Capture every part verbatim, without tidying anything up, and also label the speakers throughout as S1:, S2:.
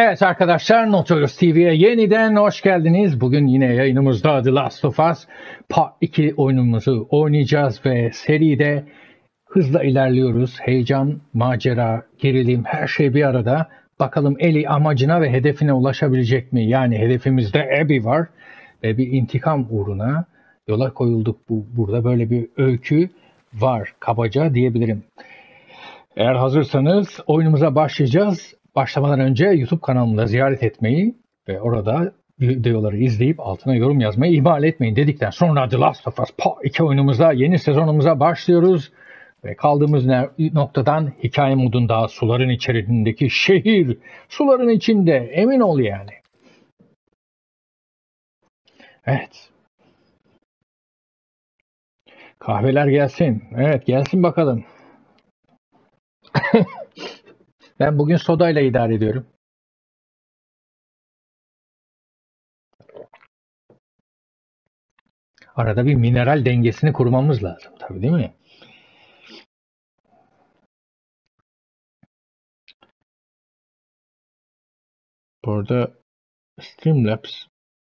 S1: Evet arkadaşlar, Nautilus T V'ye yeniden hoş geldiniz. Bugün yine yayınımızda The Last of Us Part iki oyunumuzu oynayacağız ve seride hızla ilerliyoruz. Heyecan, macera, gerilim, her şey bir arada. Bakalım Ellie amacına ve hedefine ulaşabilecek mi? Yani hedefimizde Abby var ve bir intikam uğruna yola koyulduk. Bu, burada böyle bir öykü var kabaca diyebilirim. Eğer hazırsanız oyunumuza başlayacağız. Başlamadan önce YouTube kanalımda ziyaret etmeyi ve orada videoları izleyip altına yorum yazmayı ihmal etmeyin dedikten sonra The Last of Us Part iki oyunumuza, yeni sezonumuza başlıyoruz. Ve kaldığımız noktadan hikaye modunda suların içerisindeki şehir, suların içinde, emin ol yani. Evet. Kahveler gelsin. Evet, gelsin bakalım. Ben bugün sodayla idare ediyorum. Arada bir mineral dengesini kurmamız lazım tabii, değil mi? Burada Streamlabs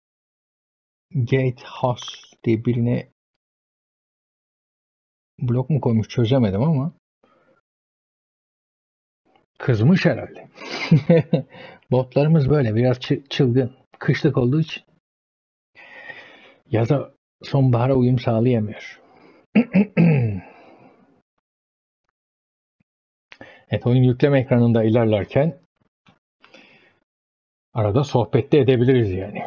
S1: Gatehouse diye birine blok mu koymuş çözemedim ama kızmış herhalde. Botlarımız böyle biraz çı- çılgın. Kışlık olduğu için yaza sonbahara uyum sağlayamıyor. Evet, oyun yükleme ekranında ilerlerken arada sohbet de edebiliriz yani.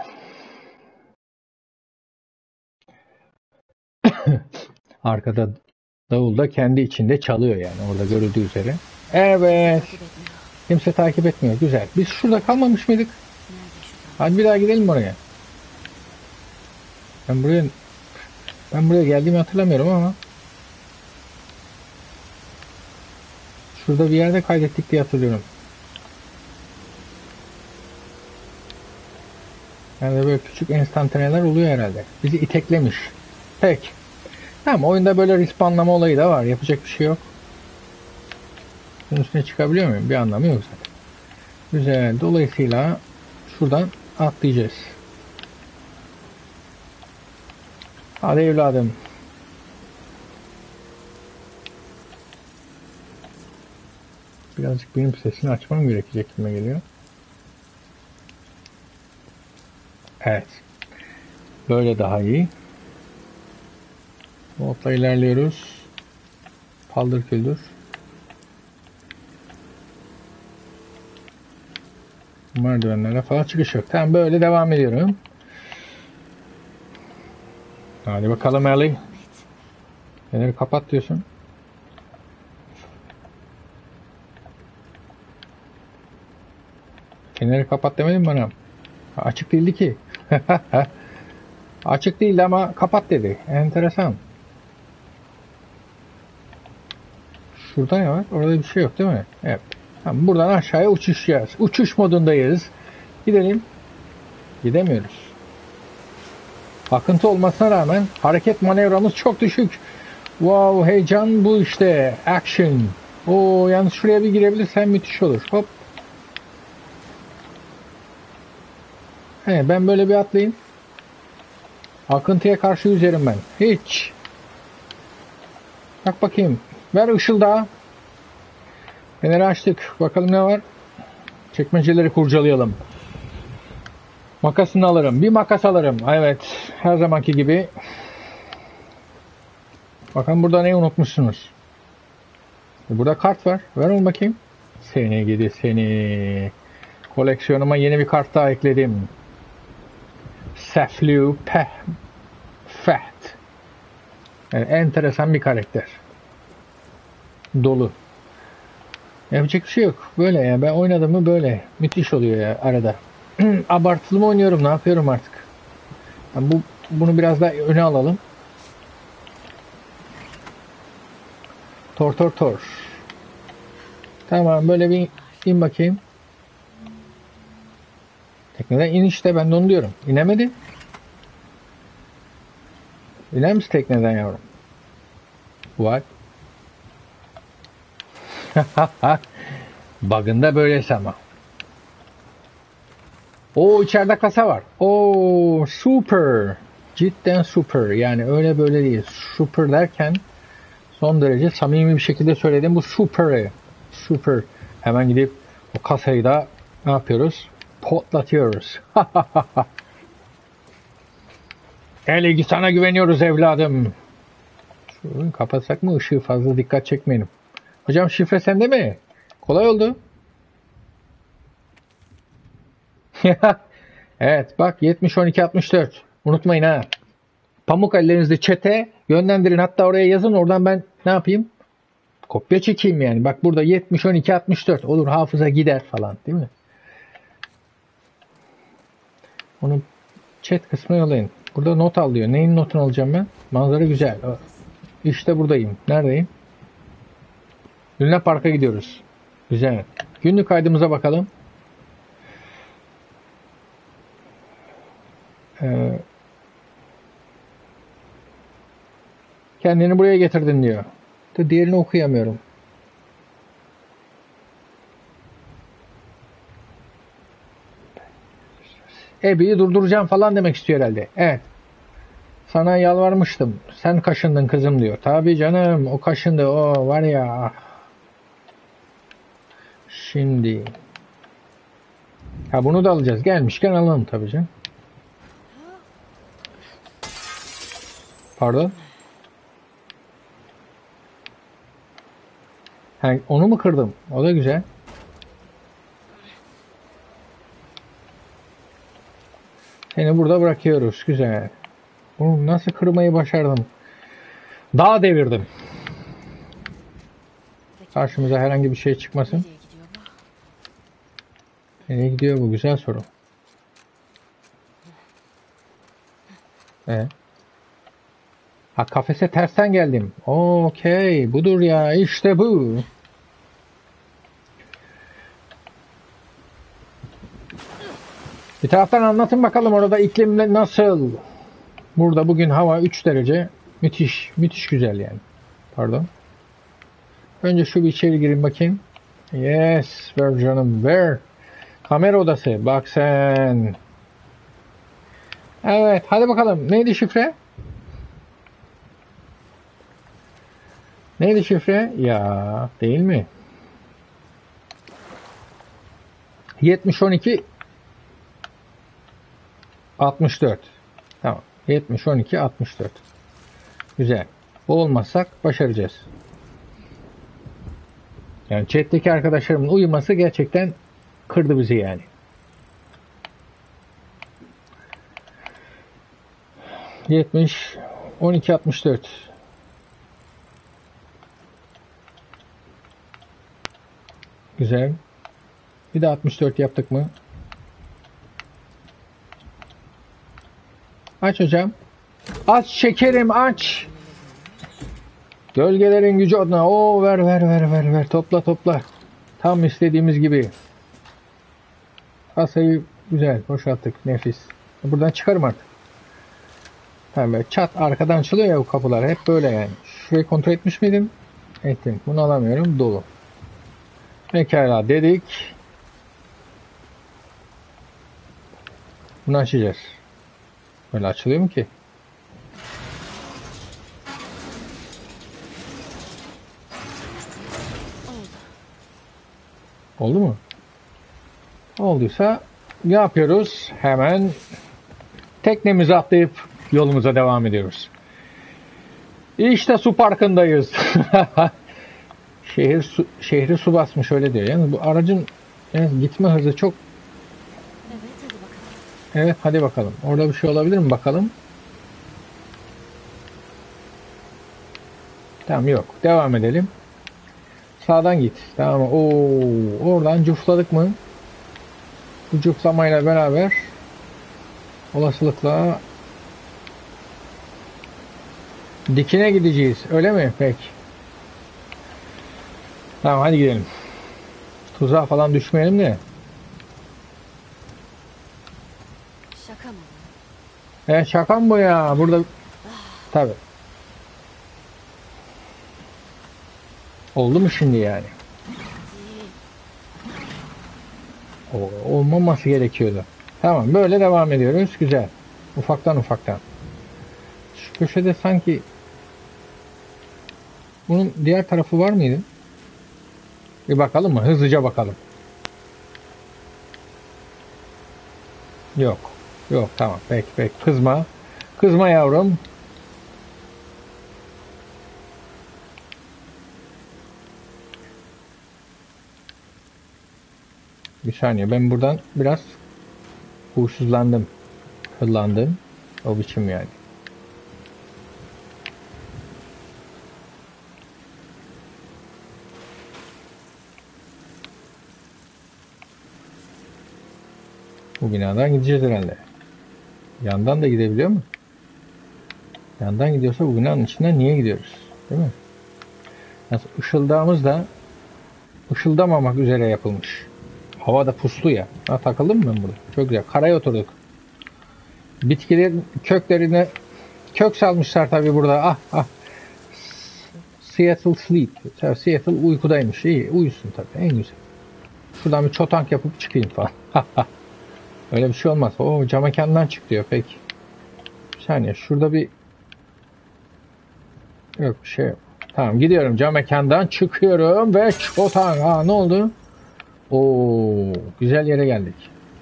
S1: Arkada davul da kendi içinde çalıyor yani, orada görüldüğü üzere. Evet. Kimse takip etmiyor. Güzel. Biz şurada kalmamış mıydık? Hadi bir daha gidelim oraya. Ben buraya ben buraya geldiğimi hatırlamıyorum ama şurada bir yerde kaydettik diye hatırlıyorum. Yani böyle küçük enstantaneler oluyor herhalde. Bizi iteklemiş. Peki. Tamam, oyunda böyle respawnlama olayı da var. Yapacak bir şey yok. Bunun üstüne çıkabiliyor muyum? Bir anlamı yok zaten. Güzel. Dolayısıyla şuradan atlayacağız. Hadi evladım. Birazcık benim sesini açmam gerekecek gibi geliyor. Evet. Böyle daha iyi. Botla ilerliyoruz. Paldır küldür. Merdivenlerle falan çıkış yok. Tamam, böyle devam ediyorum. Hadi bakalım Ellie. Feneri kapat diyorsun. Feneri kapat demedin bana. Açık değildi ki. Açık değildi ama kapat dedi. Enteresan. Şurada ne var? Orada bir şey yok değil mi? Evet. Tamam, buradan aşağıya uçuşacağız. Uçuş modundayız. Gidelim. Gidemiyoruz. Akıntı olmasına rağmen hareket manevramız çok düşük. Wow, heyecan bu işte. Action. Oo, yalnız şuraya bir girebilirsen müthiş olur. Hop. He, ben böyle bir atlayayım. Akıntıya karşı yüzerim ben. Hiç. Bak bakayım. Ver ışıldağı. Feneri açtık. Bakalım ne var. Çekmeceleri kurcalayalım. Makasını alırım. Bir makas alırım. Evet. Her zamanki gibi. Bakın burada ne unutmuşsunuz. Burada kart var. Ver onu bakayım. Seni gidi seni. Koleksiyonuma yeni bir kart daha ekledim. Seflu Peh Fat. Yani enteresan bir karakter. Dolu. Yapacak bir şey yok. Böyle ya. Ben oynadım mı böyle. Müthiş oluyor ya arada. Abartılı mı oynuyorum? Ne yapıyorum artık? Yani bu bunu biraz daha öne alalım. Tor tor tor. Tamam, böyle bir in bakayım. Tekneden in işte, ben de onu diyorum. İnemedi. İner misin tekneden yavrum? What? Bug'ın da böylesi ama. O içeride kasa var. O super. Cidden super. Yani öyle böyle değil. Super derken son derece samimi bir şekilde söyledim. Bu super. Super. Hemen gidip o kasayı da ne yapıyoruz? Potlatıyoruz. Elegi sana güveniyoruz evladım. Şunu kapatsak mı ışığı, fazla dikkat çekmeyelim. Hocam şifre sende mi? Kolay oldu. Evet bak yetmiş on iki altmış dört. Unutmayın ha. Pamuk ellerinizde çete yönlendirin, hatta oraya yazın, oradan ben ne yapayım? Kopya çekeyim yani. Bak burada yetmiş on iki altmış dört olur, hafıza gider falan değil mi? Onu chat kısmına yollayın. Burada not al diyor. Neyin notunu alacağım ben? Manzara güzel. İşte buradayım. Neredeyim? Luna Park'a gidiyoruz. Güzel. Günlük kaydımıza bakalım. Ee, kendini buraya getirdin diyor. Diğerini okuyamıyorum. Ebi'yi durduracağım falan demek istiyor herhalde. Evet. Sana yalvarmıştım. Sen kaşındın kızım diyor. Tabii canım, o kaşındı. O var ya. Şimdi. Ha bunu da alacağız. Gelmişken alalım tabii canım. Pardon. Ha, onu mu kırdım? O da güzel. Seni burada bırakıyoruz. Güzel. Bunu nasıl kırmayı başardım? Dağ devirdim. Karşımıza herhangi bir şey çıkmasın. Nereye gidiyor bu? Güzel soru. Evet. Ha, kafese tersten geldim. Okey. Budur ya. İşte bu. Bir taraftan anlatın bakalım orada iklim nasıl? Burada bugün hava üç derece. Müthiş. Müthiş güzel yani. Pardon. Önce şu bir içeri girin bakayım. Yes. Ver canım. Ver. Kamera odası. Bak sen. Evet. Hadi bakalım. Neydi şifre? Neydi şifre? Ya değil mi? yetmiş on iki altmış dört. Tamam. yetmiş on iki altmış dört. Güzel. Bu olmazsak başaracağız. Yani chat'teki arkadaşlarımın uyuması gerçekten kırdı bizi yani. yetmiş on iki altmış dört. Güzel. Bir de altmış dört yaptık mı? Aç hocam. Aç şekerim aç. Gölgelerin gücü adına. Oo ver ver ver ver ver. Topla topla. Tam istediğimiz gibi. Kasayı güzel boşalttık. Nefis. Buradan çıkarım artık. Tamam, çat arkadan açılıyor ya bu kapılar. Hep böyle yani. Şurayı kontrol etmiş miydim? Ettim. Bunu alamıyorum. Dolu. Pekala dedik. Bunu açacağız. Böyle açılıyor mu ki? Oldu mu? Olduysa ne yapıyoruz? Hemen teknemizi atlayıp yolumuza devam ediyoruz. İşte su parkındayız. Şehir su, şehri su basmış öyle diyor. Yani bu aracın yani gitme hızı çok. Evet hadi bakalım. Orada bir şey olabilir mi bakalım. Tamam yok. Devam edelim. Sağdan git. Tamam. Oo, oradan cufladık mı? Bu cuflamayla beraber olasılıkla dikine gideceğiz. Öyle mi? Peki. Tamam hadi gidelim. Tuzağa falan düşmeyelim de.
S2: Şaka mı?
S1: Evet şaka mı bu ya? Burada tabii. Oldu mu şimdi yani? O, olmaması gerekiyordu. Tamam, böyle devam ediyoruz. Güzel. Ufaktan ufaktan. Şu köşede sanki bunun diğer tarafı var mıydı? Bir bakalım mı? Hızlıca bakalım. Yok. Yok, tamam. Peki peki. Kızma. Kızma yavrum. Bir saniye. Ben buradan biraz huysuzlandım. Hırlandım. O biçim yani. Bu binadan gideceğiz herhalde. Yandan da gidebiliyor mu? Yandan gidiyorsa bu binanın içinden niye gidiyoruz? Değil mi? Nasıl ışıldağımız da ışıldamamak üzere yapılmış. Hava da puslu ya. Ha, takıldım mı ben burada? Çok güzel. Karaya oturduk. Bitkilerin köklerine kök salmışlar tabii burada. Ah ah. Seattle sleep. Seattle uykudaymış. İyi uyusun tabii. En güzel. Şuradan bir çotank yapıp çıkayım falan. Öyle bir şey olmaz. O cam mekandan çık diyor. Peki. Bir saniye. Şurada bir yok bir şey yok. Tamam gidiyorum. Cam mekandan çıkıyorum ve çotank. Ha ne oldu? Oo güzel yere geldik.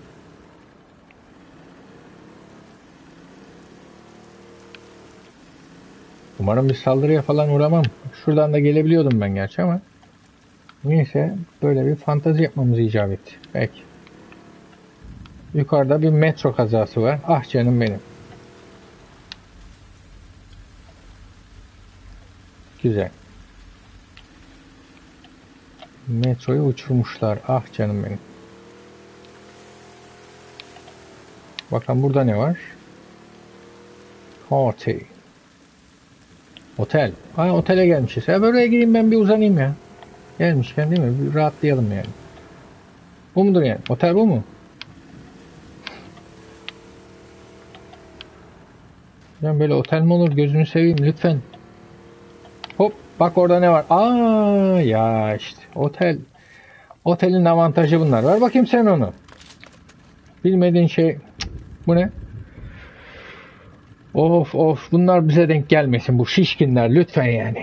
S1: Umarım bir saldırıya falan uğramam. Şuradan da gelebiliyordum ben gerçi ama. Neyse böyle bir fantazi yapmamız icap etti. Peki. Yukarıda bir metro kazası var. Ah canım benim. Güzel. Metroyu uçurmuşlar. Ah canım benim. Bakın burada ne var? Party. Otel. Ay otele gelmişiz. Ya buraya gireyim ben bir uzanayım ya. Gelmişken değil mi? Bir rahatlayalım yani. Bu mudur yani? Otel bu mu? Yani böyle otel mi olur? Gözünü seveyim lütfen. Hop bak orada ne var? Aa ya işte otel. Otelin avantajı bunlar. Ver bakayım sen onu. Bilmediğin şey. Bu ne? Of of bunlar bize denk gelmesin bu şişkinler lütfen yani.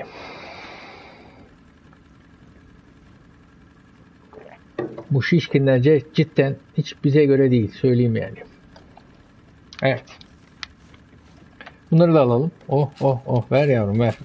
S1: Bu şişkinler cidden hiç bize göre değil söyleyeyim yani. Evet. Bunları da alalım. Oh oh oh ver yavrum ver.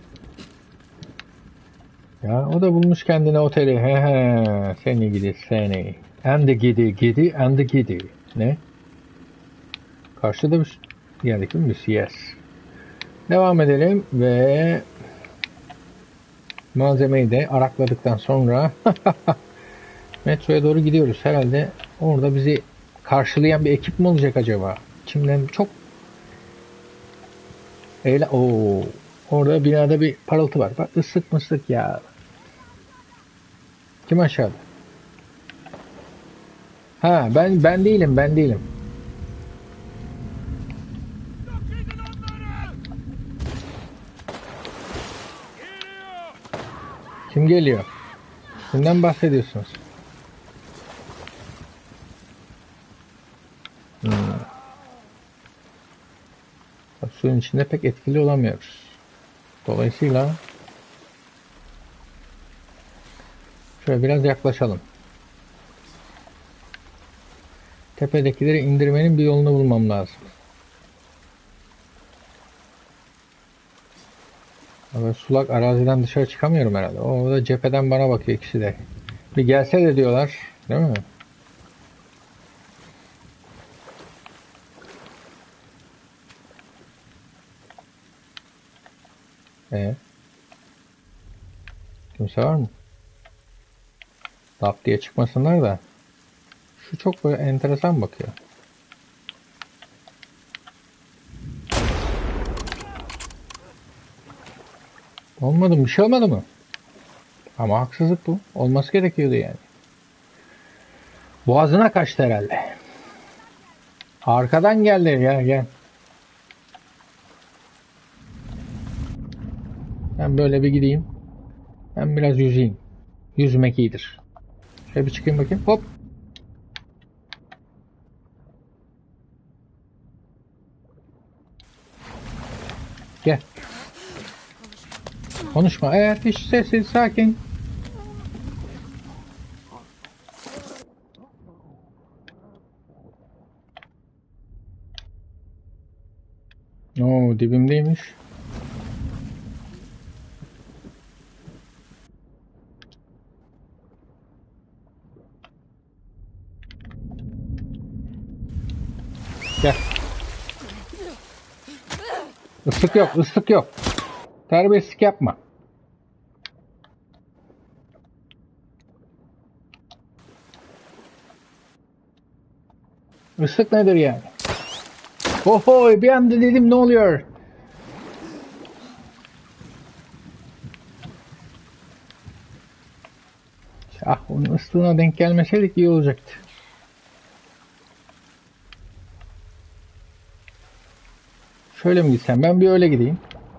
S1: Ya o da bulmuş kendine oteli. He he seni gidi seni. And the gidi gidi and the gidi. Ne? Karşıda bir geldik mi biz? Yes. Devam edelim ve malzemeyi de arakladıktan sonra metroya doğru gidiyoruz. Herhalde orada bizi karşılayan bir ekip mi olacak acaba? İçimden çok eyle Oo, orada binada bir parıltı var. Bak ıslık mıslık ya. Kim aşağıda? Ha ben ben değilim ben değilim. Kim geliyor? Kimden bahsediyorsunuz? Hmm. Suyun içinde pek etkili olamıyoruz. Dolayısıyla şöyle biraz yaklaşalım. Tepedekileri indirmenin bir yolunu bulmam lazım. Ama sulak araziden dışarı çıkamıyorum herhalde. O da cepheden bana bakıyor ikisi de. Bir gelse de diyorlar. Değil mi? Ee, kimse var mı? Lap diye çıkmasınlar da. Şu çok böyle enteresan bakıyor. Olmadı mı? Bir şey olmadı mı? Ama haksızlık bu. Olması gerekiyordu yani. Boğazına kaçtı herhalde. Arkadan geldi. Gel gel. Ben böyle bir gideyim. Ben biraz yüzeyim. Yüzmek iyidir. Şöyle bir çıkayım bakayım. Hop. Gel. Konuşma. Evet, hiç sessiz, sakin. Oo, dibimdeymiş. Gel. Islık yok, ıslık yok. Terbiyesizlik yapma. Islık nedir yani? Oho, bir anda dedim ne oluyor? Ah, onun ıslığına denk gelmeseydik iyi olacaktı. Şöyle mi gitsem? Ben bir öyle gideyim.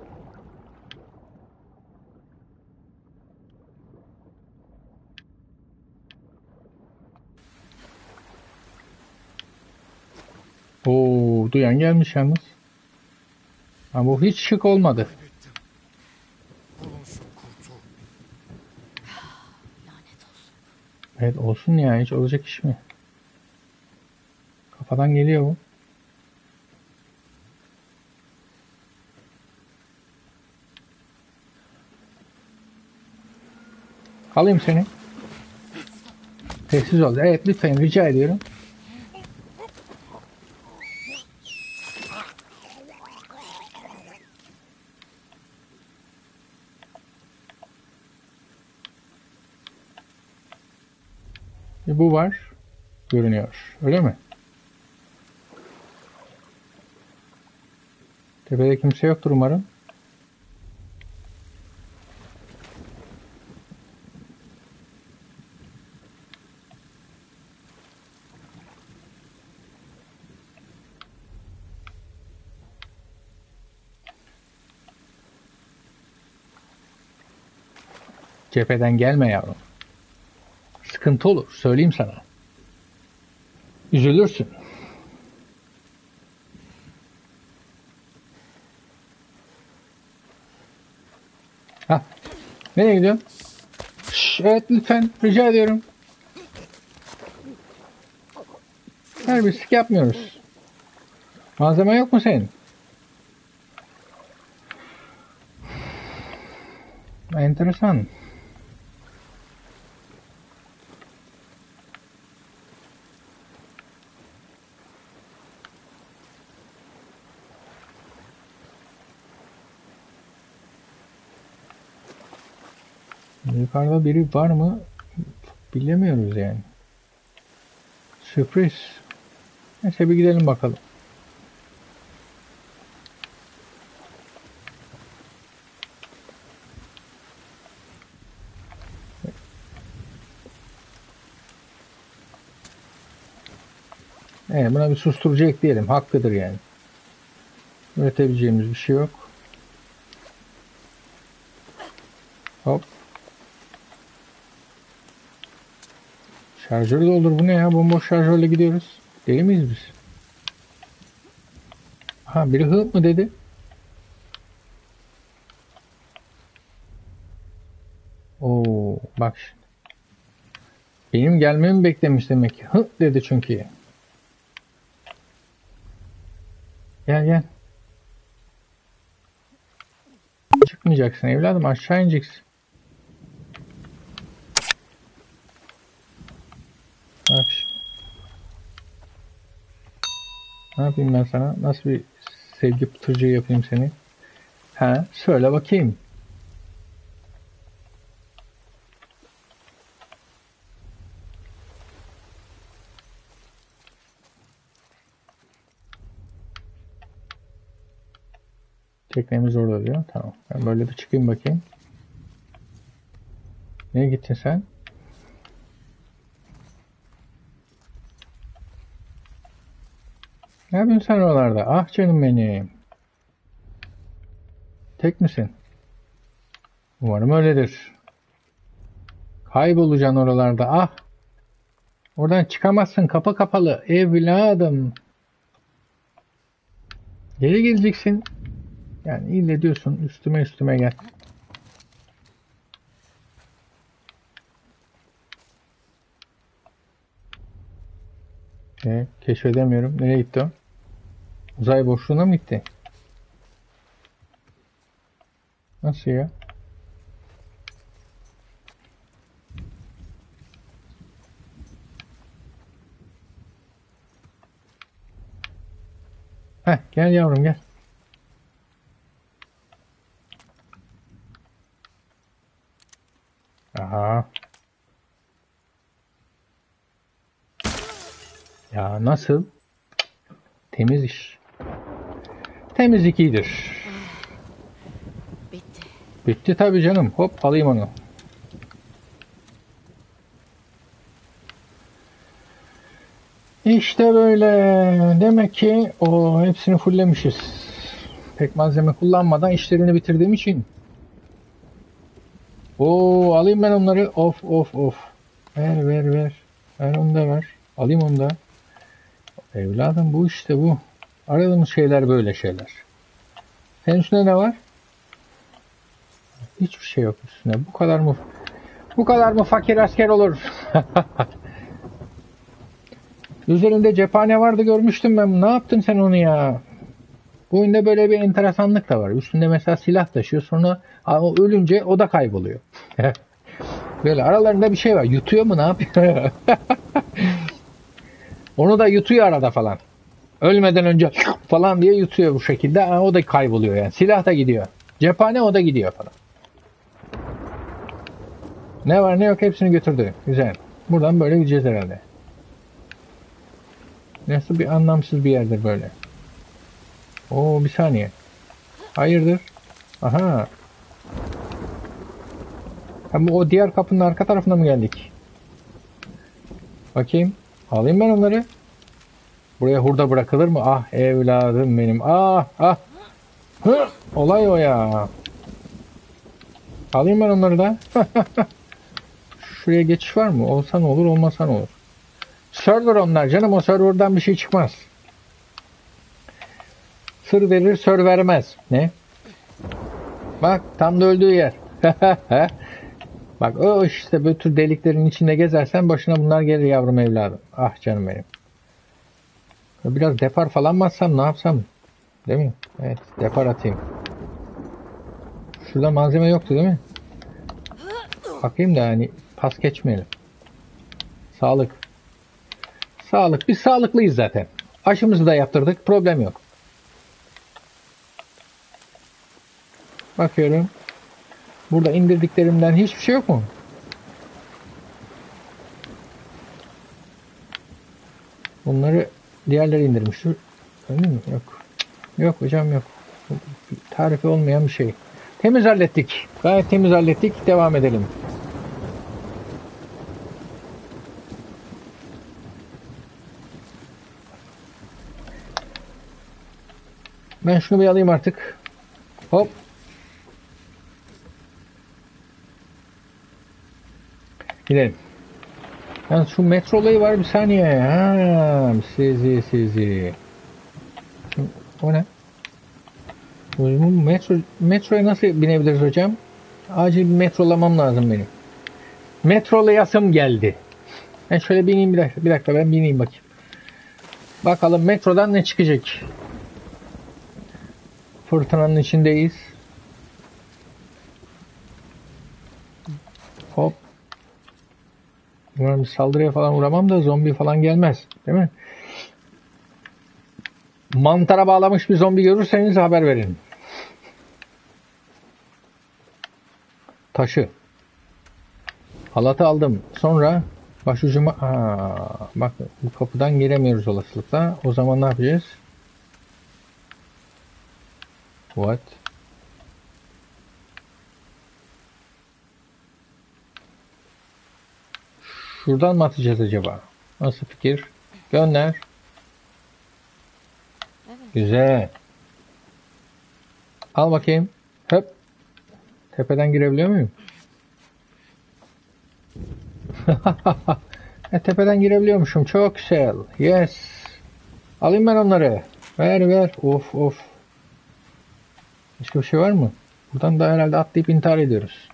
S1: Oo, duyan gelmiş yalnız. Ama bu hiç şık olmadı.
S2: Lanet olsun.
S1: Evet, olsun ya, hiç olacak iş mi? Kafadan geliyor bu. Alayım seni. Sessiz ol. Evet, lütfen rica ediyorum. E, bu var. Görünüyor. Öyle mi? Tepede kimse yoktur umarım. Cepheden gelme yavrum. Sıkıntı olur. Söyleyeyim sana. Üzülürsün. Ha. Nereye gidiyorsun? Şş, evet, lütfen rica ediyorum. Terbiyesizlik yapmıyoruz. Malzeme yok mu senin? Enteresan. Yukarıda biri var mı? Bilemiyoruz yani. Sürpriz. Neyse, bir gidelim bakalım. Evet, buna bir susturucu ekleyelim. Hakkıdır yani. Üretebileceğimiz bir şey yok. Hop. Şarjörü doldur. Bu ne ya? Bomboş şarjörle gidiyoruz. Deli miyiz biz? Ha, biri hı mı dedi? Oo, bak şimdi. Benim gelmemi beklemiş demek ki. Hı dedi çünkü. Gel gel. Çıkmayacaksın evladım. Aşağı ineceksin. Bak şimdi. Ne yapayım ben sana? Nasıl bir sevgi pıtırcığı yapayım seni? Ha, söyle bakayım. Teknemiz orada diyor. Tamam. Ben böyle bir çıkayım bakayım. Nereye gittin sen? Ne yapıyorsun sen oralarda? Ah canım benim. Tek misin? Umarım öyledir. Kaybolacaksın oralarda. Ah. Oradan çıkamazsın. Kapı kapalı. Evladım. Geri geleceksin. Yani ille diyorsun üstüme üstüme gel. E, keşfedemiyorum. Nereye gitti o? Uzay boşluğuna mı gitti? Nasıl ya? Heh, gel yavrum gel. Aha. Ya nasıl? Temiz iş. Temizlik iyidir.
S2: Bitti.
S1: Bitti tabii canım. Hop alayım onu. İşte böyle. Demek ki o hepsini fulllemişiz. Pek malzeme kullanmadan işlerini bitirdiğim için. Oo alayım ben onları. Of of of. Ver ver ver. Ver onu da ver. Alayım onu da. Evladım bu işte bu. Aradığımız şeyler böyle şeyler. Senin üstünde ne var? Hiçbir şey yok üstüne. Bu kadar mı? Bu kadar mı fakir asker olur? Üzerinde cephane vardı görmüştüm ben. Ne yaptın sen onu ya? Bu oyunda böyle bir enteresanlık da var. Üstünde mesela silah taşıyor. Sonra o ölünce o da kayboluyor. Böyle aralarında bir şey var. Yutuyor mu ne yapıyor? Onu da yutuyor arada falan. Ölmeden önce falan diye yutuyor bu şekilde. O da kayboluyor yani. Silah da gidiyor. Cephane o da gidiyor falan. Ne var ne yok hepsini götürdü. Güzel. Buradan böyle gideceğiz herhalde. Nasıl bir anlamsız bir yerdir böyle. Oo bir saniye. Hayırdır? Aha. Ha, bu o diğer kapının arka tarafına mı geldik? Bakayım. Alayım ben onları. Buraya hurda bırakılır mı? Ah evladım benim. Ah ah. Hı, olay o ya. Alayım ben onları da. Şuraya geçiş var mı? Olsa ne olur, olmasa ne olur. Server onlar canım. O serverdan bir şey çıkmaz. Sır verir, sör vermez. Ne? Bak tam da öldüğü yer. Bak o işte böyle tür deliklerin içinde gezersen başına bunlar gelir yavrum evladım. Ah canım benim. Biraz depar falan mı atsam ne yapsam? Değil mi? Evet depar atayım. Şurada malzeme yoktu değil mi? Bakayım da hani pas geçmeyelim. Sağlık. Sağlık. Biz sağlıklıyız zaten. Aşımızı da yaptırdık. Problem yok. Bakıyorum. Burada indirdiklerimden hiçbir şey yok mu? Bunları diğerleri indirmiştir. Öyle mi? Yok. Yok hocam yok. Tarifi olmayan bir şey. Temiz hallettik. Gayet temiz hallettik. Devam edelim. Ben şunu bir alayım artık. Hop. Gidelim. Yani şu metro olayı var bir saniye. Ha, sizi sizi. O ne? Metro, metroya nasıl binebiliriz hocam? Acil bir metrolamam lazım benim. Metrolayasım geldi. Ben şöyle bineyim bir dakika. Bir dakika ben bineyim bakayım. Bakalım metrodan ne çıkacak? Fırtınanın içindeyiz. Hop. Umarım saldırıya falan uğramam da zombi falan gelmez. Değil mi? Mantara bağlamış bir zombi görürseniz haber verin. Taşı. Halatı aldım. Sonra başucuma... Aa, bak bu kapıdan giremiyoruz olasılıkla. O zaman ne yapacağız? What? Şuradan mı atacağız acaba? Nasıl fikir? Gönder.
S2: Evet.
S1: Güzel. Al bakayım. Hop. Tepeden girebiliyor muyum? e, tepeden girebiliyormuşum. Çok güzel. Yes. Alayım ben onları. Ver ver. Of of. Başka bir şey var mı? Buradan da herhalde atlayıp intihar ediyoruz.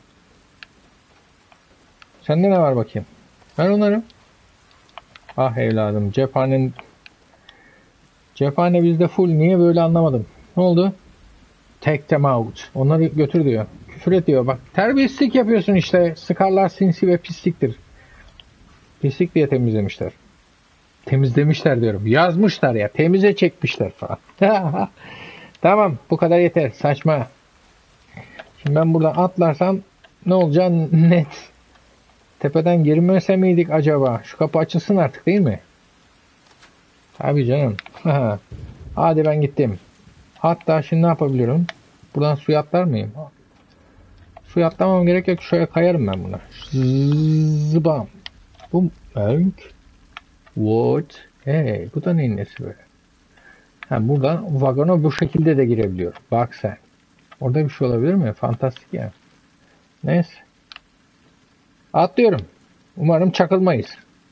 S1: Sende ne var bakayım? Ver onları. Ah evladım, cephanen cephane bizde full. Niye böyle anlamadım. Ne oldu? Take them out. Onları götür diyor. Küfür et diyor. Bak terbiyesizlik yapıyorsun işte. Sıkarlar sinsi ve pisliktir. Pislik diye temizlemişler. Temizlemişler diyorum. Yazmışlar ya. Temize çekmişler falan. Tamam. Bu kadar yeter. Saçma. Şimdi ben buradan atlarsam ne olacak net. Tepeden girmese miydik acaba? Şu kapı açılsın artık değil mi? Tabii canım. Hadi ben gittim. Hatta şimdi ne yapabiliyorum? Buradan suya atlar mıyım? Suya atlamam gerek yok. Şöyle kayarım ben buna. Zıbam. Bu önk. What? Hey, bu da neyin nesi böyle? Ha, buradan vagona bu şekilde de girebiliyor. Bak sen. Orada bir şey olabilir mi? Fantastik yani. Neyse. Atlıyorum. Umarım çakılmayız.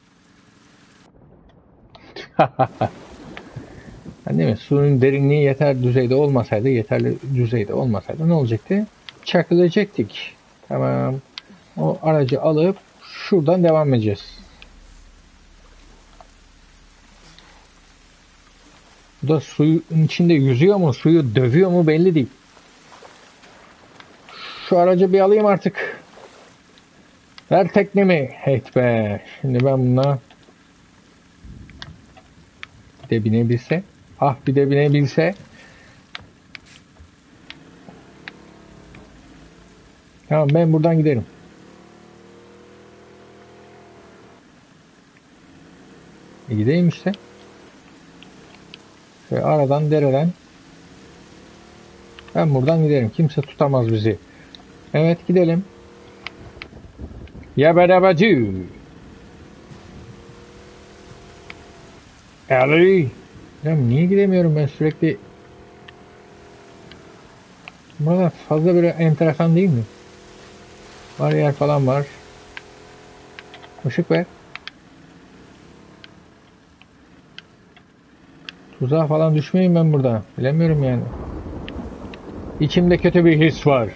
S1: Değil mi? Suyun derinliği yeter düzeyde olmasaydı, yeterli düzeyde olmasaydı ne olacaktı? Çakılacaktık. Tamam. O aracı alıp şuradan devam edeceğiz. Bu da suyun içinde yüzüyor mu, suyu dövüyor mu belli değil. Şu aracı bir alayım artık. Ver teknemi. Heyt be. Şimdi ben buna bir de binebilse. Ah bir de binebilse. Tamam ben buradan giderim. E gideyim işte. Şöyle aradan dereden. Ben buradan giderim. Kimse tutamaz bizi. Evet gidelim. Yabarabacı. Ali. Ya niye gidemiyorum ben sürekli? Burada fazla böyle enteresan değil mi? Bariyer falan var. Işık ver. Tuzağa falan düşmeyeyim ben burada. Bilemiyorum yani. İçimde kötü bir his var.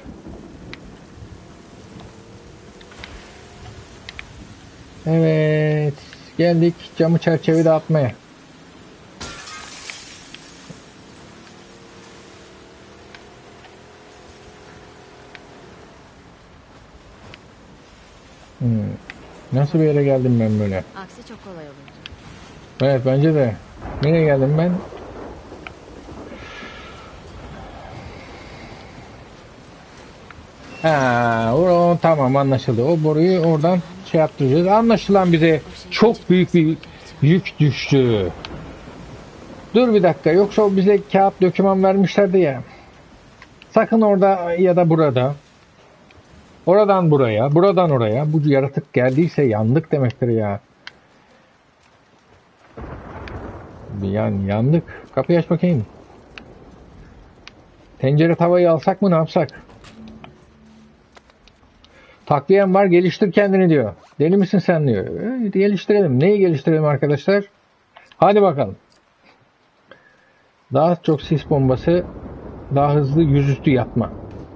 S1: Evet. Geldik camı çerçeveyi dağıtmaya. Hmm. Nasıl bir yere geldim ben böyle?
S2: Aksi çok kolay olurdu.
S1: Evet bence de. Nereye geldim ben? Ha, o tamam anlaşıldı. O boruyu oradan şey yaptıracağız. Anlaşılan bize çok büyük bir yük düştü. Dur bir dakika. Yoksa o bize kağıt doküman vermişlerdi ya. Sakın orada ya da burada. Oradan buraya, buradan oraya. Bu yaratık geldiyse yandık demektir ya. Yani yandık. Kapıyı aç bakayım. Tencere tavayı alsak mı ne yapsak? Takviyen var geliştir kendini diyor. Deli misin sen diyor. E, geliştirelim. Neyi geliştirelim arkadaşlar? Hadi bakalım. Daha çok sis bombası, daha hızlı yüzüstü yatma.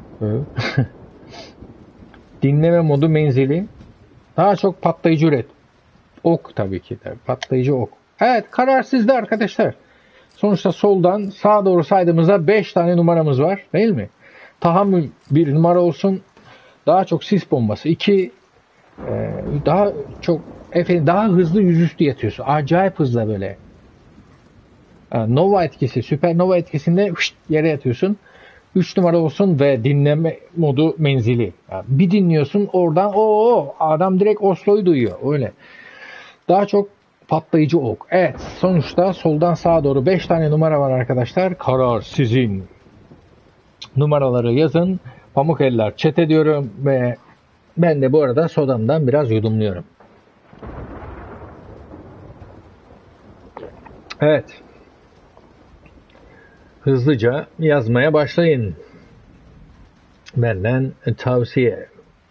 S1: Dinleme modu menzili. Daha çok patlayıcı üret. Ok tabii ki de. Patlayıcı ok. Evet karar sizde arkadaşlar. Sonuçta soldan sağa doğru saydığımızda beş tane numaramız var. Değil mi? Tahammül bir numara olsun. Daha çok sis bombası. iki e, daha çok efendim daha hızlı yüzüstü yatıyorsun. Acayip hızla böyle. Yani Nova etkisi, süpernova etkisinde hışt, yere yatıyorsun. üç numara olsun ve dinleme modu menzili. Yani bir dinliyorsun oradan o adam direkt Oslo'yu duyuyor. Öyle. Daha çok patlayıcı ok. Evet sonuçta soldan sağa doğru beş tane numara var arkadaşlar. Karar sizin. Numaraları yazın. Pamuk eller chat ediyorum ve ben de bu arada sodamdan biraz yudumluyorum. Evet. Hızlıca yazmaya başlayın. Benden tavsiye.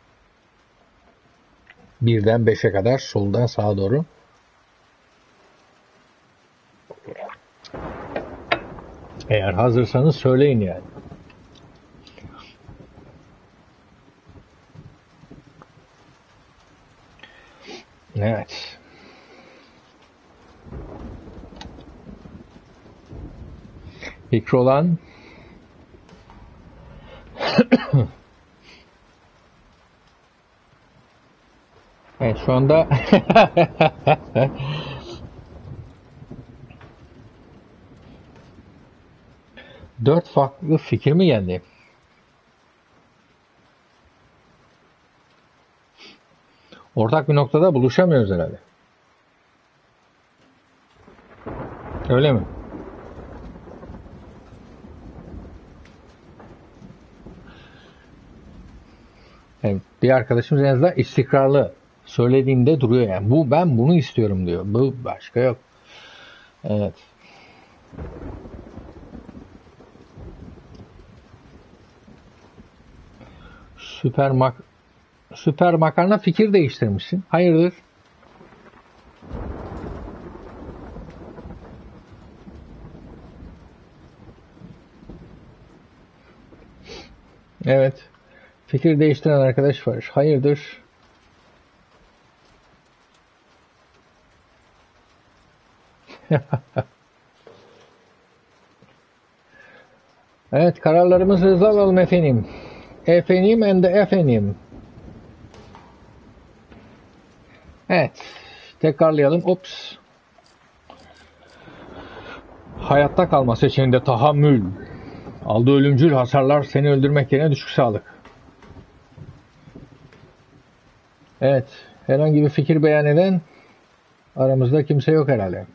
S1: Birden beşe kadar soldan sağa doğru. Eğer hazırsanız söyleyin yani. Evet. Fikri olan evet şu anda dört farklı fikir mi geldi? Ortak bir noktada buluşamıyoruz herhalde. Öyle mi? Yani bir arkadaşımız en azından istikrarlı söylediğinde duruyor yani. Bu ben bunu istiyorum diyor. Bu başka yok. Evet. Süper mak Süper makarna fikir değiştirmişsin. Hayırdır? Evet. Fikir değiştiren arkadaş var. Hayırdır? Evet, kararlarımızı hızlı alalım efendim. Efendim and the efendim. Evet. Tekrarlayalım. Ops. Hayatta kalma seçeneğinde tahammül. Aldığı ölümcül hasarlar seni öldürmek yerine düşük sağlık. Evet. Herhangi bir fikir beyan eden aramızda kimse yok herhalde.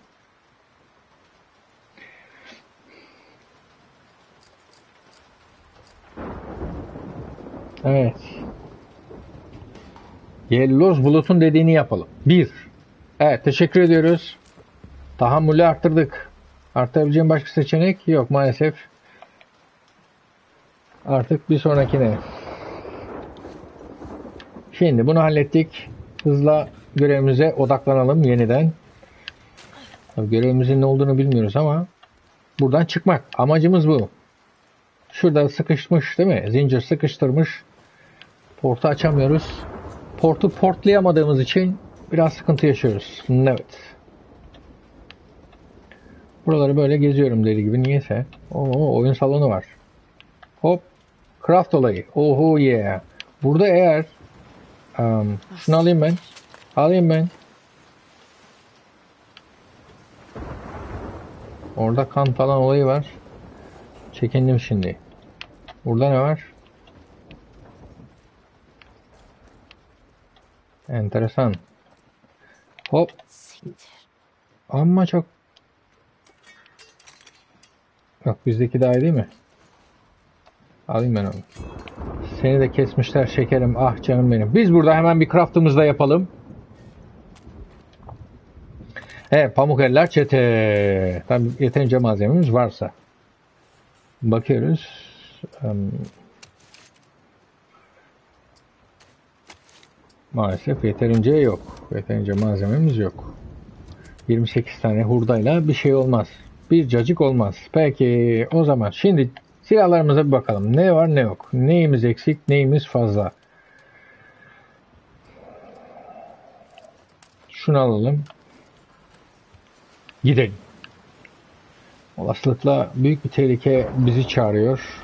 S1: Evet. Yelloz bulutun dediğini yapalım. Bir. Evet, teşekkür ediyoruz. Tahammülü arttırdık. Arttırabileceğim başka seçenek yok maalesef. Artık bir sonrakine. Şimdi bunu hallettik. Hızla görevimize odaklanalım yeniden. Tabii görevimizin ne olduğunu bilmiyoruz ama buradan çıkmak. Amacımız bu. Şurada sıkışmış değil mi? Zincir sıkıştırmış. Portu açamıyoruz. Portu portlayamadığımız için biraz sıkıntı yaşıyoruz. Evet. Buraları böyle geziyorum deli gibi. Niyeyse. Oo, oyun salonu var. Hop. Craft olayı. Oho yeah. Burada eğer um, şunu alayım ben. Alayım ben. Orada kan falan olayı var. Çekindim şimdi. Burada ne var? Enteresan. Hop. Amma çok. Bak bizdeki daha iyi değil mi? Alayım ben onu. Seni de kesmişler şekerim. Ah canım benim. Biz burada hemen bir craftımızı da yapalım. Evet, pamuk eller çete. Tabii yeterince malzememiz varsa. Bakıyoruz. Um, maalesef yeterince yok. Yeterince malzememiz yok. yirmi sekiz tane hurdayla bir şey olmaz. Bir cacık olmaz. Peki o zaman şimdi silahlarımıza bir bakalım. Ne var ne yok. Neyimiz eksik, neyimiz fazla. Şunu alalım. Gidelim. Olasılıkla büyük bir tehlike bizi çağırıyor.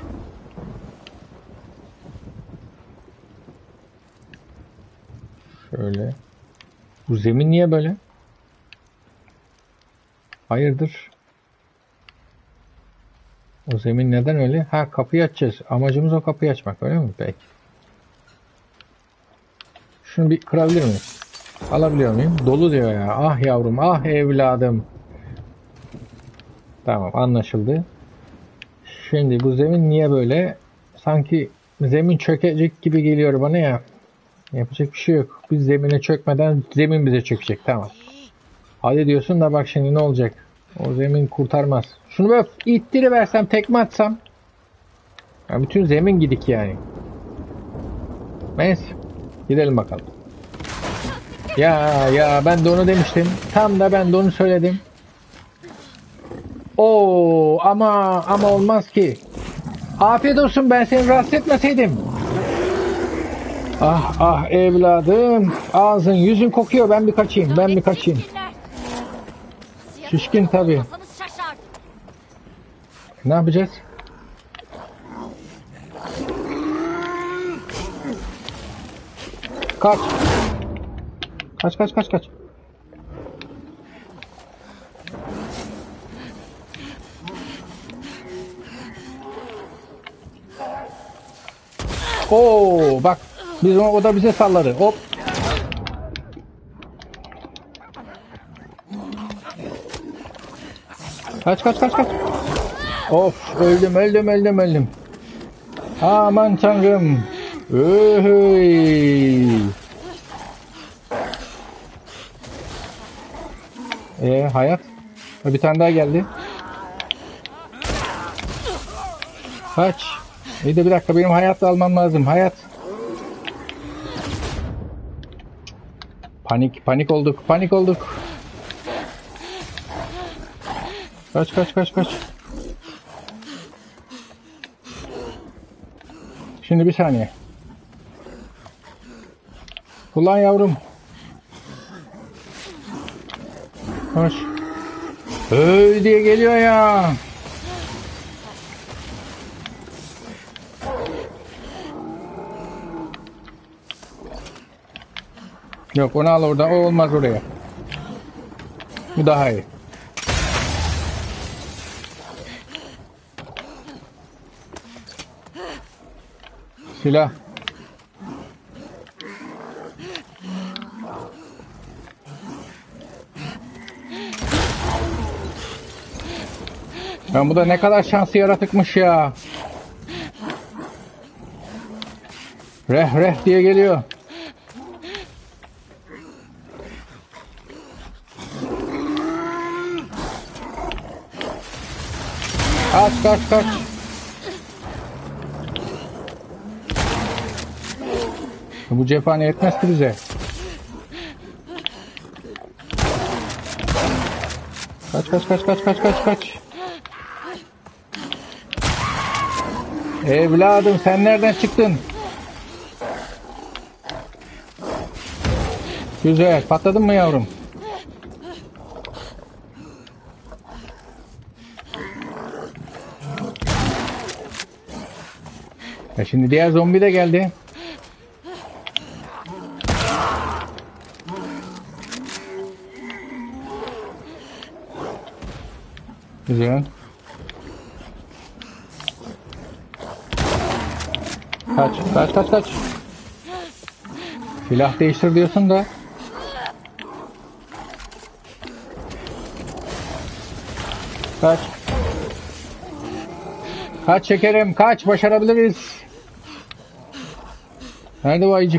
S1: Şöyle. Bu zemin niye böyle? Hayırdır? O zemin neden öyle? Ha, kapıyı açacağız. Amacımız o kapıyı açmak, öyle mi? Peki. Şunu bir kırabilir miyim? Alabiliyor muyum? Dolu diyor ya. Ah yavrum, ah evladım. Tamam, anlaşıldı. Şimdi bu zemin niye böyle? Sanki zemin çökecek gibi geliyor bana ya. Yapacak bir şey yok. Biz zemine çökmeden zemin bize çökecek. Tamam. Hadi diyorsun da bak şimdi ne olacak? O zemin kurtarmaz. Şunu böyle ittiriversem, tekme atsam. Ya bütün zemin gidik yani. Neyse. Gidelim bakalım. Ya ya ben de onu demiştim. Tam da ben de onu söyledim. Oo ama ama olmaz ki. Afiyet olsun, ben seni rahatsız etmeseydim. Ah ah evladım. Ağzın yüzün kokuyor. Ben bir kaçayım. Ben bir kaçayım. Şişkin tabii.
S2: Kafanız şaşar.
S1: Ne yapacağız? Kaç. Kaç kaç kaç kaç. Oo bak. Biz o, o da bize salladı. Hop. Kaç kaç kaç kaç. Of öldüm öldüm öldüm öldüm. Aman tanrım. Öhey. Ee hayat. Bir tane daha geldi. Kaç. İyi de bir dakika benim hayat almam lazım. Hayat. Panik panik olduk. Panik olduk. Kaç kaç kaç kaç. Şimdi bir saniye. Kullan yavrum. Koş. Öl diye geliyor ya. Yok onu al oradan. O olmaz oraya. Bu daha iyi. Silah. Ben bu da ne kadar şanslı yaratıkmış ya. Reh reh diye geliyor. Kaç kaç kaç. Bu cephane yetmez ki bize. Kaç kaç kaç kaç kaç kaç kaç. Evladım sen nereden çıktın? Güzel. Patladın mı yavrum? Ya şimdi diğer zombi de geldi. Güzel. Kaç, kaç, kaç, kaç. Silah değiştir diyorsun da. Kaç. Kaç şekerim, kaç. Başarabiliriz. Nerede bu ayıcık?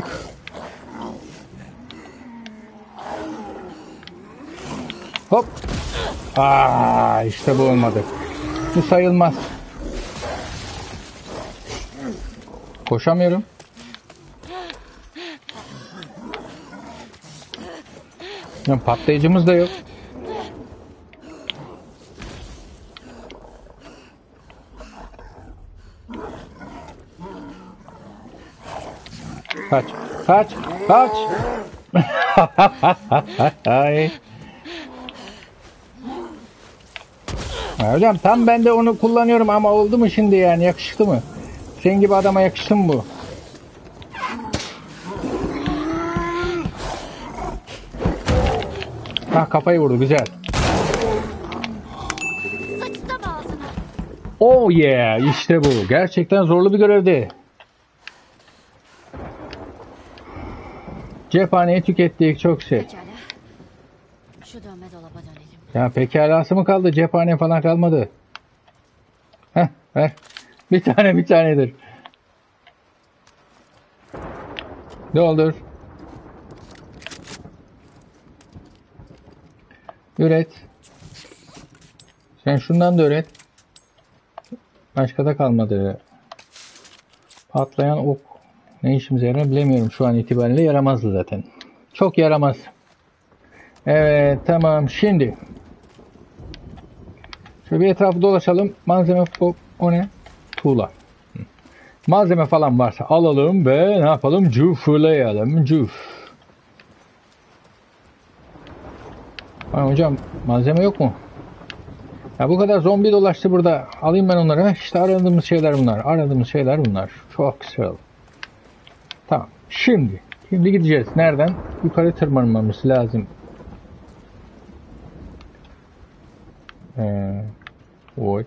S1: Hop. Aa, işte bu olmadı. Bu sayılmaz. Koşamıyorum. Ya patlayıcımız da yok. Kaç, kaç, kaç. Ay. Ya hocam tam ben de onu kullanıyorum ama oldu mu şimdi yani yakıştı mı? Senin gibi adama yakıştı mı bu? Ha kafayı vurdu güzel.
S2: Sıçtım ağzına.
S1: Oh yeah işte bu. Gerçekten zorlu bir görevdi. Cephaneyi tükettik çok şey.
S2: Pekala. Şu dönme dolaba dönelim.
S1: Ya pekalası mı kaldı? Cephane falan kalmadı. Heh ver. Bir tane bir tanedir. Doldur. Üret. Sen şundan da üret. Başka da kalmadı. Patlayan ok. Ne işimize yarar bilemiyorum. Şu an itibariyle yaramazdı zaten. Çok yaramaz. Evet tamam şimdi. Şöyle bir etrafı dolaşalım. Malzeme o, o ne? Tuğla. Malzeme falan varsa alalım ve ne yapalım? Cuflayalım. Cuf. Ha, hocam malzeme yok mu? Ya bu kadar zombi dolaştı burada. Alayım ben onları. İşte aradığımız şeyler bunlar. Aradığımız şeyler bunlar. Çok güzel. Tamam. Şimdi. Şimdi gideceğiz. Nereden? Yukarı tırmanmamız lazım. Ee, what?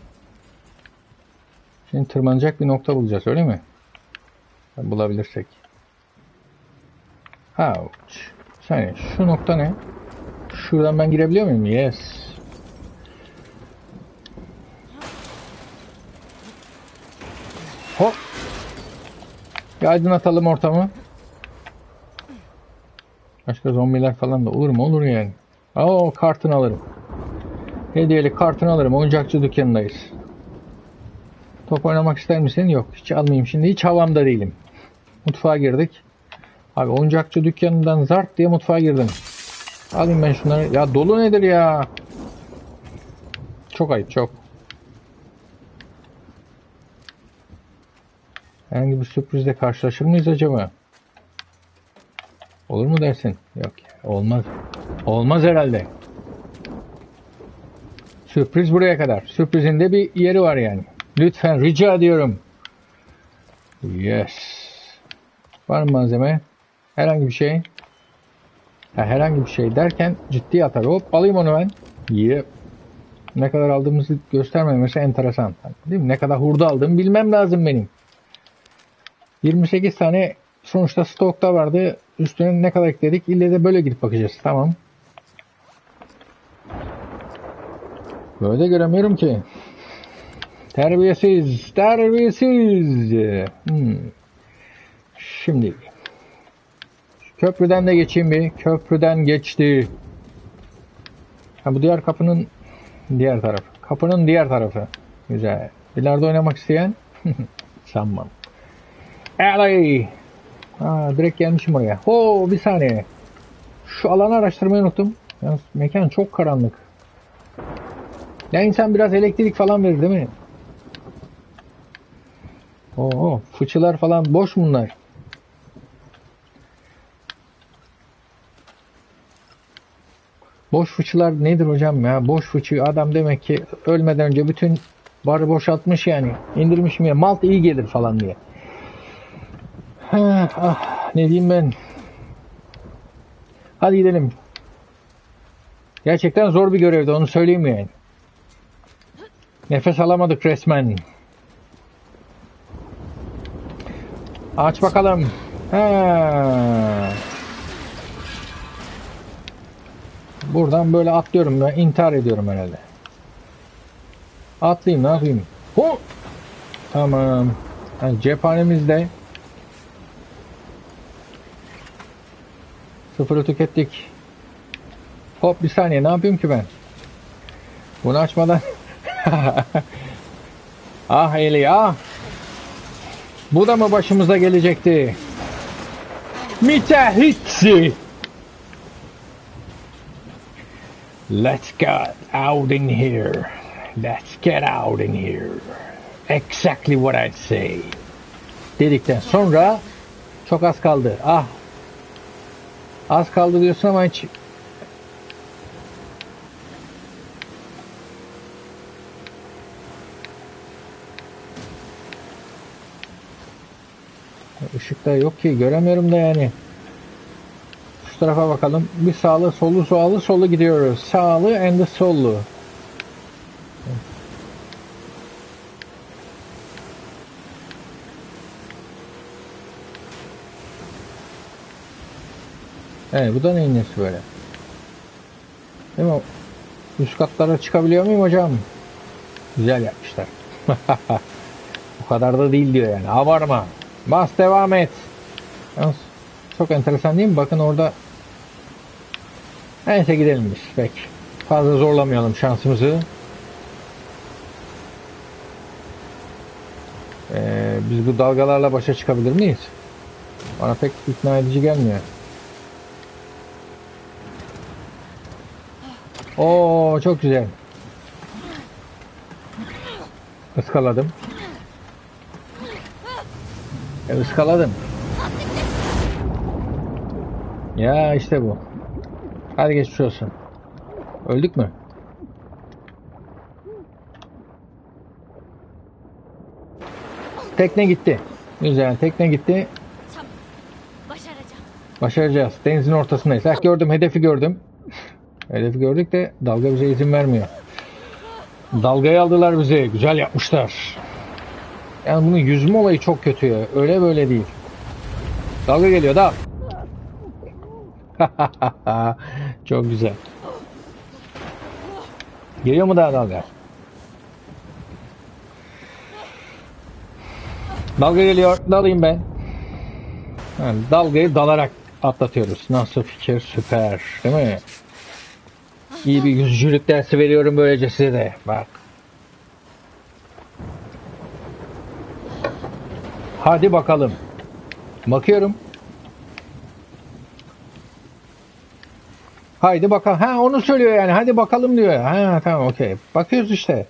S1: Şimdi tırmanacak bir nokta bulacağız, öyle mi? Bulabilirsek. Ouch. Saniye. Şu nokta ne? Şuradan ben girebiliyor muyum? Yes. Hop. Bir aydınlatalım ortamı. Başka zombiler falan da olur mu? Olur yani. Oo, kartını alırım. Hediyelik kartını alırım. Oyuncakçı dükkanındayız. Top oynamak ister misin? Yok. Hiç almayayım şimdi. Hiç havamda değilim. Mutfağa girdik. Abi oyuncakçı dükkanından zart diye mutfağa girdim. Alayım ben şunları. Ya dolu nedir ya? Çok ayıp, çok. Herhangi bir sürprizle karşılaşır mıyız acaba? Olur mu dersin? Yok ya. Olmaz. Olmaz herhalde. Sürpriz buraya kadar. Sürprizin de bir yeri var yani. Lütfen rica ediyorum. Yes. Var mı malzeme? Herhangi bir şey. Ha, herhangi bir şey derken ciddi atar. Hop alayım onu ben. Yep. Ne kadar aldığımızı göstermemesi enteresan. Değil mi? Ne kadar hurda aldığımı bilmem lazım benim. yirmi sekiz tane sonuçta stokta vardı. Üstüne ne kadar ekledik? İlle de böyle gidip bakacağız. Tamam. Böyle de göremiyorum ki. Terbiyesiz. Terbiyesiz. Hmm. Şimdi. Köprüden de geçeyim bir. Köprüden geçti. Ha, bu diğer kapının diğer tarafı. Kapının diğer tarafı. Güzel. Bilardo oynamak isteyen? Sanmam. Alley. Ha, direkt gelmişim oraya. Ho, bir saniye. Şu alanı araştırmayı unuttum. Yalnız mekan çok karanlık. Ya insan biraz elektrik falan verir değil mi? Oo, fıçılar falan boş bunlar. Boş fıçılar nedir hocam ya? Boş fıçı adam demek ki ölmeden önce bütün barı boşaltmış yani. İndirmiş mi ya? Malt iyi gelir falan diye. Ah, ah, ne diyeyim ben? Hadi gidelim. Gerçekten zor bir görevdi, onu söyleyeyim yani. Nefes alamadık resmen. Aç bakalım. Ha. Buradan böyle atlıyorum ben. İntihar ediyorum herhalde. Atlayayım, ne yapayım? Ho! Tamam. Yani cephanemizde sıfırı tükettik. Hop bir saniye, ne yapayım ki ben? Bunu açmadan. Ah Eli ah. Bu da mı başımıza gelecekti? Müteahhitsi. Let's get out in here. Let's get out in here. Exactly what I say. Dedikten sonra çok az kaldı. Ah. Az kaldı diyorsun ama hiç. Işıkta yok ki, göremiyorum da yani. Şu tarafa bakalım. Bir sağlı solu sağlı solu gidiyoruz. Sağlı and the sollu. Evet, bu da neyin nesi böyle? Değil mi? Üst katlara çıkabiliyor muyum hocam? Güzel yapmışlar. Bu kadar da değil diyor yani. Abarma. Bas devam et. Yalnız çok enteresan değil mi? Bakın orada. Neyse gidelim biz. Peki. Fazla zorlamayalım şansımızı. Ee, biz bu dalgalarla başa çıkabilir miyiz? Bana pek ikna edici gelmiyor. Oo, çok güzel. E, ıskaladım. Ya işte bu. Hadi geçmiş olsun. Öldük mü? Tekne gitti. Güzel, tekne gitti.
S2: Tamam. Başaracağım.
S1: Başaracağız. Denizin ortasındayız. Ah, gördüm, hedefi gördüm. Hedefi gördük de dalga bize izin vermiyor. Dalgayı aldılar bizi. Güzel yapmışlar. Yani bunun yüzme olayı çok kötü ya. Öyle böyle değil. Dalga geliyor da. Çok güzel. Geliyor mu daha dalga? Dalga geliyor. Dalayım ben. Yani dalgayı dalarak atlatıyoruz. Nasıl fikir? Süper. Değil mi? İyi bir yüzücülük dersi veriyorum böylece size de. Bak. Hadi bakalım. Bakıyorum. Haydi bakalım. Ha, onu söylüyor yani. Hadi bakalım diyor. Ha, tamam, okey. Bakıyoruz işte.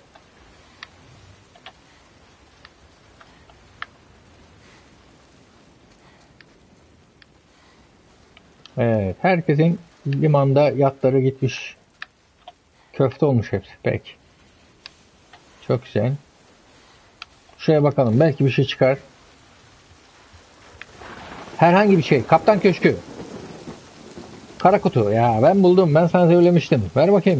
S1: Evet. Herkesin limanda yatları gitmiş. Köfte olmuş hepsi. Peki. Çok güzel. Şuraya bakalım. Belki bir şey çıkar. Herhangi bir şey. Kaptan Köşkü. Kara kutu. Ya ben buldum. Ben sana söylemiştim. Ver bakayım.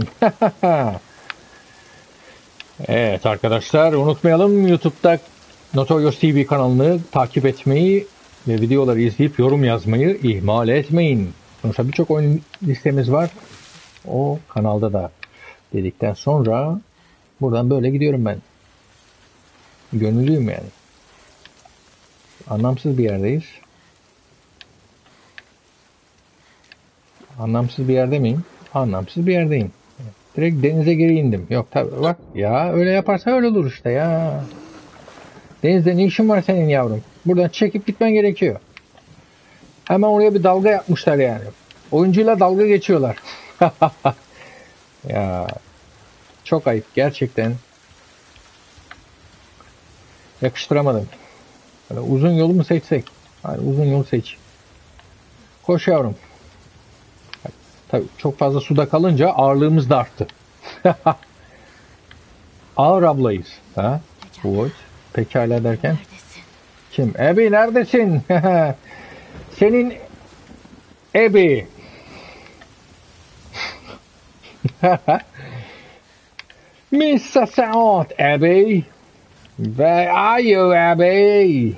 S1: Evet arkadaşlar, unutmayalım YouTube'da Notorious T V kanalını takip etmeyi ve videoları izleyip yorum yazmayı ihmal etmeyin. Sonuçta birçok oyun listemiz var. O kanalda da dedikten sonra buradan böyle gidiyorum ben. Gönüllüyüm yani. Anlamsız bir yerdeyiz. Anlamsız bir yerde miyim? Anlamsız bir yerdeyim. Direkt denize geri indim. Yok tabii bak ya, öyle yaparsa öyle olur işte ya. Denizde ne işin var senin yavrum? Buradan çekip gitmen gerekiyor. Hemen oraya bir dalga yapmışlar yani. Oyuncuyla dalga geçiyorlar. Ya çok ayıp gerçekten. Yakıştıramadım. Böyle uzun yolu mu seçsek? Hayır, uzun yolu seç. Koş yavrum. Tabii çok fazla suda kalınca ağırlığımız da arttı. Ağır ablayız. Ha? Evet. Pekala derken?
S2: Neredesin?
S1: Kim? Ebi neredesin? Senin Ebi. Mister Saad, Ebi. Where are you, Ebi?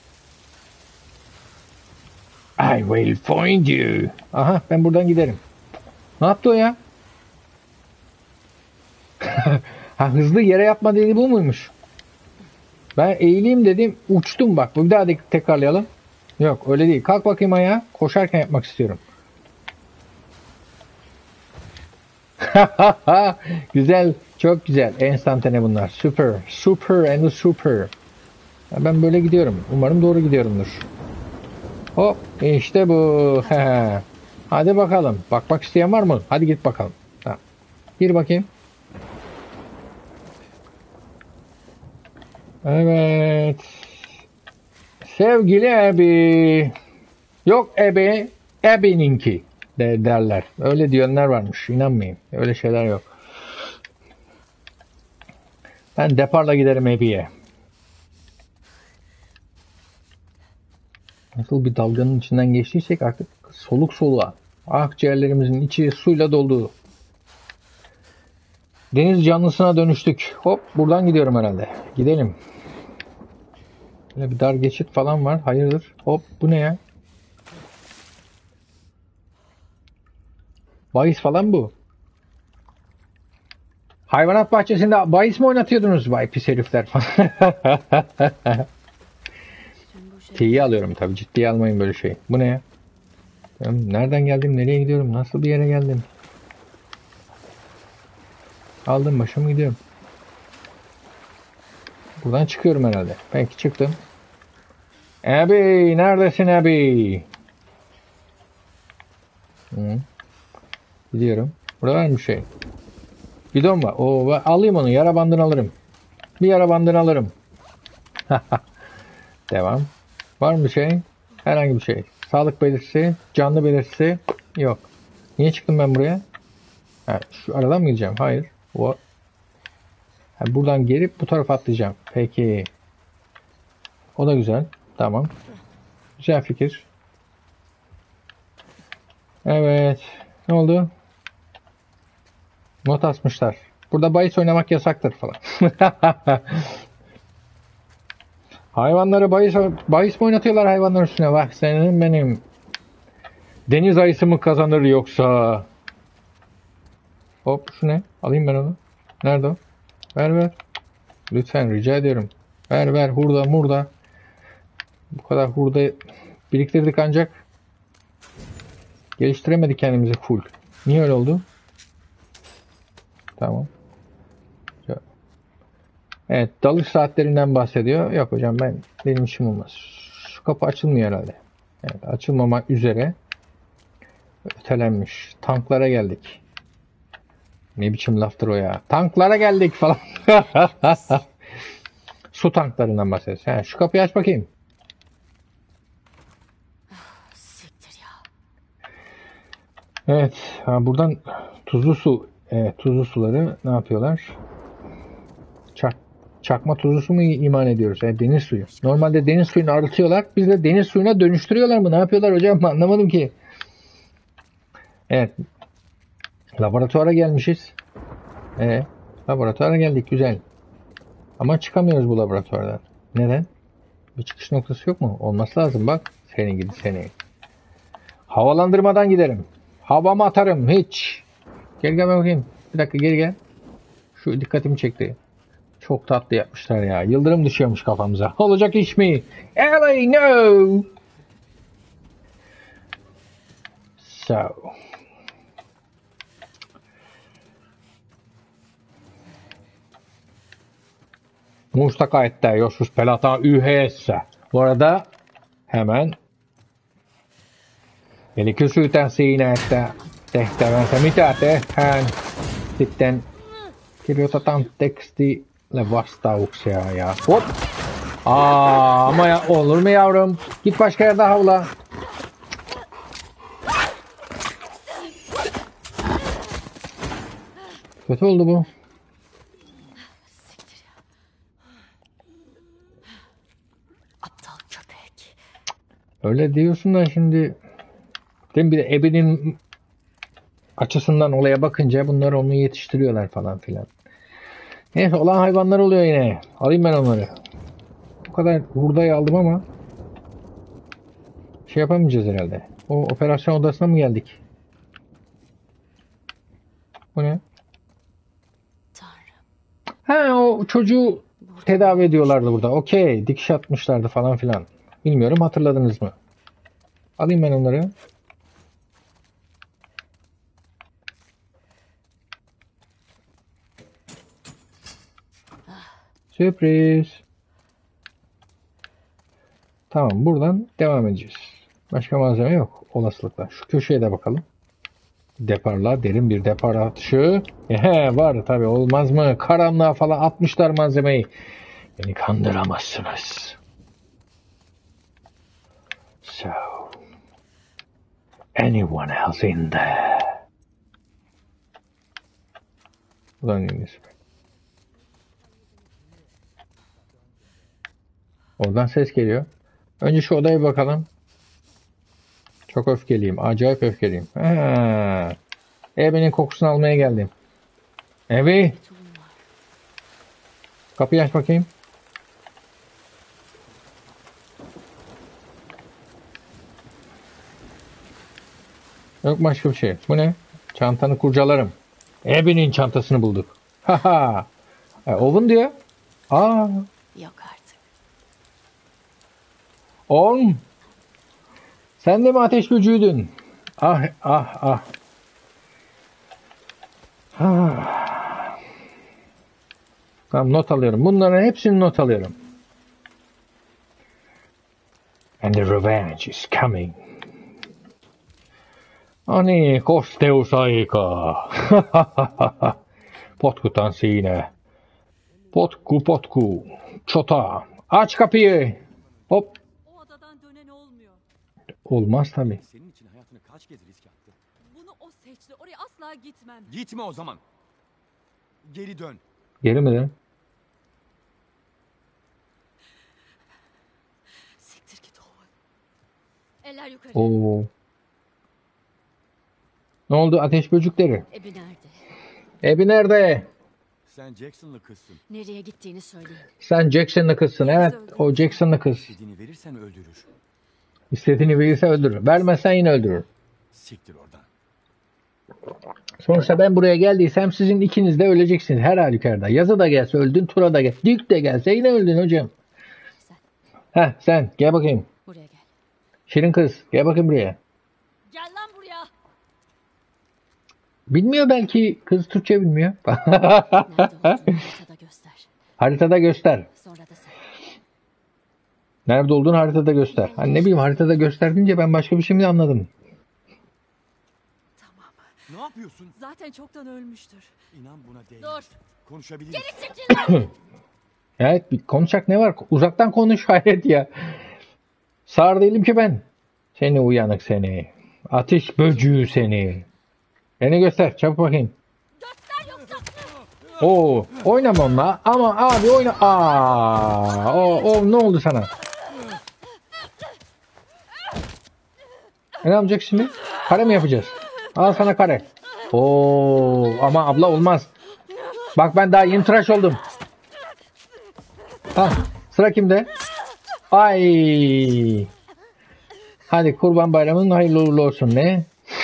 S1: I will find you. Aha, ben buradan giderim. Ne yaptı o ya? Ha, hızlı yere yapma dediği bu muymuş? Ben eğileyim dedim, uçtum bak. Bir daha de tekrarlayalım. Yok öyle değil. Kalk bakayım ayağa. Koşarken yapmak istiyorum. Güzel. Çok güzel. Enstantane bunlar. Super. Super and super. Ben böyle gidiyorum. Umarım doğru gidiyorumdur. Hop. İşte bu. Hadi bakalım. Bakmak isteyen var mı? Hadi git bakalım. Ha. Gir bakayım. Evet. Sevgili Ebi. Yok Ebi. Ebi'ninki de derler. Öyle diyenler varmış. İnanmayın. Öyle şeyler yok. Ben deparla giderim Ebi'ye. Nasıl bir dalganın içinden geçtiysek artık soluk soluğa. Akciğerlerimizin içi suyla doldu. Deniz canlısına dönüştük. Hop buradan gidiyorum herhalde. Gidelim. Böyle bir dar geçit falan var. Hayırdır? Hop bu ne ya? Bahis falan bu. Hayvanat bahçesinde bahis mi oynatıyordunuz? Vay pis herifler falan. T'yi alıyorum tabii. Ciddiye almayın böyle şey. Bu ne ya? Ben nereden geldim? Nereye gidiyorum? Nasıl bir yere geldim? Aldım başımı gidiyorum. Buradan çıkıyorum herhalde. Peki çıktım. Abi neredesin abi? Hı. Gidiyorum. Burada var mı bir şey? Bidon var. Oo, alayım onu. Yara bandını alırım. Bir yara bandını alırım. Devam. Var mı bir şey? Herhangi bir şey. Sağlık belirtisi, canlı belirtisi yok. Niye çıktım ben buraya? Ha, şu aradan mı gideceğim? Hayır. O... Ha, buradan gelip bu tarafa atlayacağım. Peki. O da güzel. Tamam. Güzel fikir. Evet. Ne oldu? Not asmışlar. Burada bahis oynamak yasaktır falan. Hayvanları bahis, bahis mi oynatıyorlar hayvanlar üstüne? Bak senin benim. Deniz ayısı mı kazanır yoksa? Hop şu ne? Alayım ben onu. Nerede o? Ver ver. Lütfen rica ediyorum. Ver ver hurda murda. Bu kadar hurda biriktirdik ancak geliştiremedik kendimizi full. Niye öyle oldu? Tamam. Evet, dalış saatlerinden bahsediyor. Yok hocam ben benim işim olmaz. Şu kapı açılmıyor herhalde. Evet, açılmamak üzere. Ötelenmiş. Tanklara geldik. Ne biçim laftır o ya? Tanklara geldik falan. Su tanklarından bahsediyoruz. Ha, şu kapıyı aç bakayım.
S2: Siktir ya.
S1: Evet. Ha, buradan tuzlu su. Evet, tuzlu suları ne yapıyorlar? Çak, çakma tuzlu su mu iman ediyoruz? Yani deniz suyu. Normalde deniz suyunu arıtıyorlar. Biz de deniz suyuna dönüştürüyorlar mı? Ne yapıyorlar hocam? Anlamadım ki. Evet. Laboratuvara gelmişiz. Evet. Laboratuvara geldik. Güzel. Ama çıkamıyoruz bu laboratuvardan. Neden? Bir çıkış noktası yok mu? Olması lazım bak. Seni gidi seni. Havalandırmadan giderim. Havama atarım. Hiç. Gel gel bakayım. Bir dakika geri gel. Şu dikkatimi çekti. Çok tatlı yapmışlar ya. Yıldırım düşüyormuş kafamıza. Olacak iş mi? Ellie no. So. Muistakaa, että joskus pelataan yhdessä. Bu arada hemen eli kysytään siinä, että tehtävänsä mitä tehdään. Sitten kirjoitetaan tekstille vastauksia ja hop. Aa, ama ya, olur mu yavrum? Git başka yerde havla. Kötü oldu bu.
S2: Siktir ya. Aptal köpek.
S1: Öyle diyorsun da şimdi değil mi? Bir de ebenin açısından olaya bakınca bunlar onu yetiştiriyorlar falan filan. Neyse olan hayvanlar oluyor yine. Alayım ben onları. Bu kadar hurdayı aldım ama şey yapamayacağız herhalde. O operasyon odasına mı geldik? Bu ne?
S2: Tanrım.
S1: Ha o çocuğu tedavi ediyorlardı burada. Okey. Dikiş atmışlardı falan filan. Bilmiyorum hatırladınız mı? Alayım ben onları. Sürpriz. Tamam buradan devam edeceğiz. Başka malzeme yok olasılıkla. Şu köşeye de bakalım. Deparla derin bir depar atışı. Ehe var tabi olmaz mı? Karanlığa falan atmışlar malzemeyi. Beni kandıramazsınız. So. Anyone else in there? Ulan İngiliz. Oradan ses geliyor. Önce şu odaya bakalım. Çok öfkeliyim. Acayip öfkeliyim. Ha. Ebe'nin kokusunu almaya geldim. Ebe. Kapıyı aç bakayım. Yok başka bir şey. Bu ne? Çantanı kurcalarım. Ebe'nin çantasını bulduk. Haha. E, oven diyor. Aa.
S2: Yok artık.
S1: Oğlum. Sen de mi ateş böcüğüydün? Ah ah ah. Ah. Tamam not alıyorum. Bunların hepsini not alıyorum. And the revenge is coming. Ani kosteusaika. Potkutan siinä. Potku potku. Çota. Aç kapıyı. Hop.
S2: O odadan
S1: olmaz tabii.
S3: Senin için hayatını kaç kez riske attı?
S4: Bunu o seçti. Oraya asla gitmem.
S3: Gitme o zaman. Geri dön.
S1: Geri mi lan?
S4: Siktir git Owen. Eller yukarı.
S1: Oo. Ne oldu ateş böcekleri?
S2: Ebi nerede?
S1: Ebi nerede?
S3: Sen Jackson'lı kızsın.
S2: Nereye gittiğini söyleyin.
S1: Sen Jackson'lı kızsın. Evet, o Jackson'lı kız.
S3: İstediğini verirsen öldürür.
S1: İstediğini verirse öldürür. Vermezsen yine öldürür.
S3: Siktir oradan.
S1: Sonuçta ben buraya geldiysem sizin ikiniz de öleceksiniz her halükarda. Yazı da gelse öldün, Tura da gel. Dük de gelse yine öldün hocam.
S2: Sen
S1: Heh sen gel bakayım.
S2: buraya gel.
S1: Şirin kız gel bakayım buraya.
S4: Gel lan buraya.
S1: Bilmiyor belki kız Türkçe bilmiyor.
S2: Nerede olduğunu haritada göster.
S1: Haritada göster.
S2: Sonra da sen.
S1: Nerede olduğunu haritada göster. Hani ne bileyim haritada gösterdince ben başka bir şey mi anladım?
S4: Tamam.
S3: Ne yapıyorsun?
S4: Zaten çoktan ölmüştür.
S3: İnan buna değil.
S4: Dur.
S3: Konuşabiliriz.
S1: Evet bir konuşacak ne var? Uzaktan konuş hayret ya. Sağır değilim ki ben. Seni uyanık seni. Ateş böcüğü seni. Beni göster çabuk bakayım.
S4: Göster yoksa.
S1: Oo, oynama onunla. Ama abi oyna. Aa, o, o ne oldu sana? E, ne yapacak şimdi? Kare mi yapacağız? Al sana kare. Oo, ama abla olmaz. Bak ben daha yeni tıraş oldum. Ha, sıra kimde? Ay. Hadi Kurban Bayramı'nın hayırlı uğurlu olsun ne?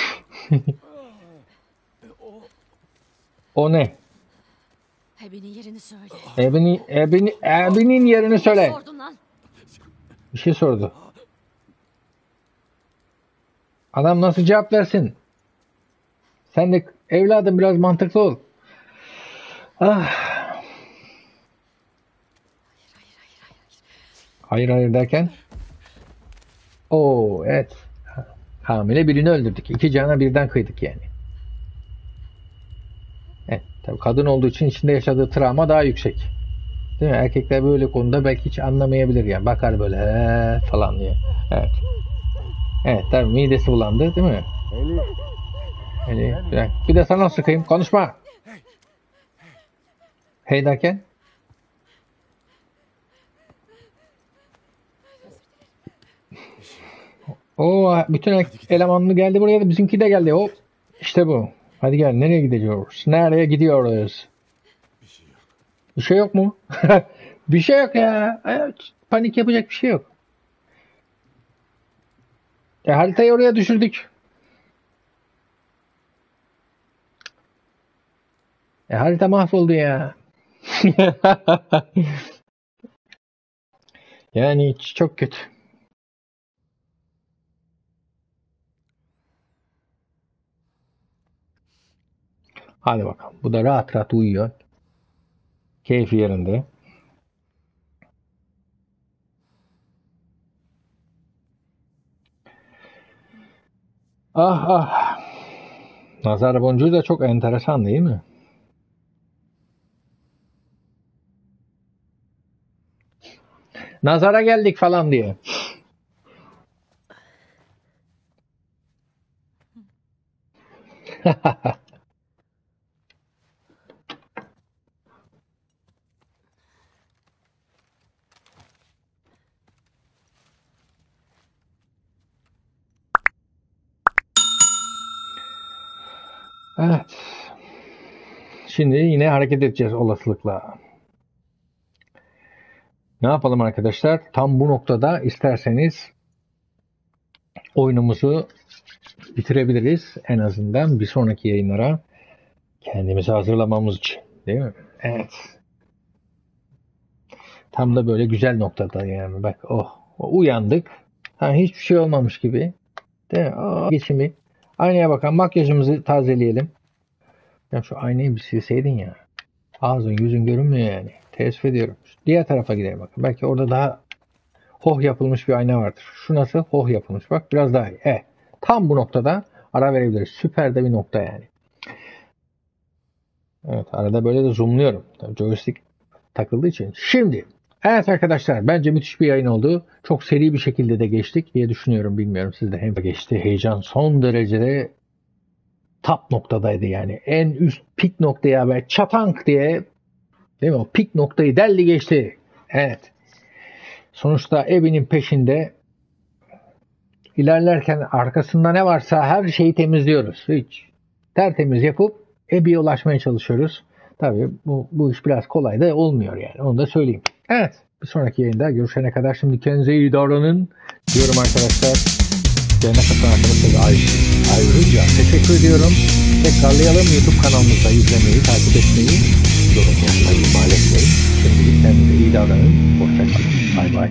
S1: O ne?
S2: Ebi'nin yerini söyle.
S1: Ebini, ebini, ebinin yerini söyle.
S2: Sordun lan.
S1: Bir şey sordu. Adam nasıl cevap versin? Sen de evladım biraz mantıklı ol. Ah. Hayır hayır derken? Oo evet. Hamile birini öldürdük. İki cana birden kıydık yani. Evet, tabii kadın olduğu için içinde yaşadığı travma daha yüksek. Değil mi? Erkekler böyle konuda belki hiç anlamayabilir yani. Bakar böyle "Ee" falan diye. Evet. Evet tabii midesi bulandı değil mi? Eli, bir, bir de sana sıkayım. Konuşma. Hey derken? Oo, bütün elemanlı geldi buraya da bizimki de geldi. Hop. İşte bu. Hadi gel. Nereye gidiyoruz? Nereye gidiyoruz? Bir şey yok mu? Bir şey yok ya. Panik yapacak bir şey yok. E, haritayı oraya düşürdük. E, harita mahvoldu ya. Yani çok kötü. Hadi bakalım. Bu da rahat rahat uyuyor. Keyfi yerinde. Ah ah. Nazar boncuğu da çok enteresan değil mi? Nazara geldik falan diye. Evet. Şimdi yine hareket edeceğiz olasılıkla. Ne yapalım arkadaşlar? Tam bu noktada isterseniz oyunumuzu bitirebiliriz. En azından bir sonraki yayınlara kendimizi hazırlamamız için. Değil mi? Evet. Tam da böyle güzel noktada yani. Bak oh. Uyandık. Ha, hiçbir şey olmamış gibi. Değil mi? Oh, geçimi. Aynaya bakalım. Makyajımızı tazeleyelim. Ya şu aynayı bir silseydin ya. Ağzın yüzün görünmüyor yani. Teessüf ediyorum. Diğer tarafa gidelim bakın. Belki orada daha hoh yapılmış bir ayna vardır. Şu nasıl? Hoh yapılmış. Bak biraz daha iyi. Evet. Tam bu noktada ara verebiliriz. Süper de bir nokta yani. Evet. Arada böyle de zoomluyorum. Tabii joystick takıldığı için. Şimdi Evet arkadaşlar, bence müthiş bir yayın oldu. Çok seri bir şekilde de geçtik diye düşünüyorum. Bilmiyorum sizde hem geçti. Heyecan son derecede top noktadaydı yani. En üst pik noktaya ve çatank diye, değil mi? O pik noktayı deldi geçti. Evet. Sonuçta Abby'nin peşinde ilerlerken arkasında ne varsa her şeyi temizliyoruz. Hiç tertemiz yapıp Abby'ye ulaşmaya çalışıyoruz. Tabii bu, bu iş biraz kolay da olmuyor yani. Onu da söyleyeyim. Evet. Bir sonraki yayında görüşene kadar şimdi kendinize iyi davranın diyorum arkadaşlar. Yayına katılan arkadaşlara ayrıca teşekkür ediyorum. Tekrarlayalım. YouTube kanalımızda izlemeyi, takip etmeyi, yorum yapmayı ihmal etmeyin. Şimdilik kendinize iyi davranın. Hoşçakalın. Bay bay.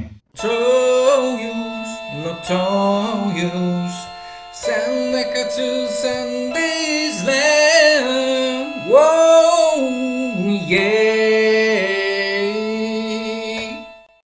S5: Told you, no told you, send like a two, send